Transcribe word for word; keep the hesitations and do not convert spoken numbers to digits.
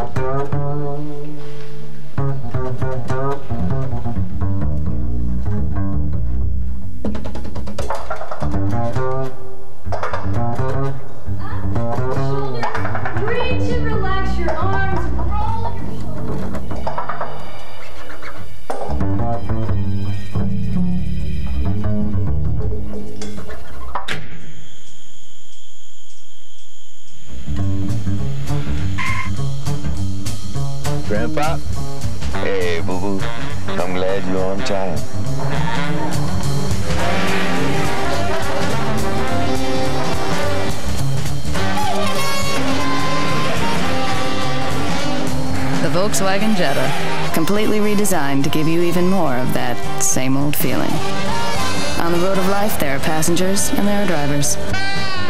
Reach and relax your arms. Roll your shoulders. Grandpa? Hey, boo-boo. I'm glad you're on time. The Volkswagen Jetta, completely redesigned to give you even more of that same old feeling. On the road of life, there are passengers and there are drivers.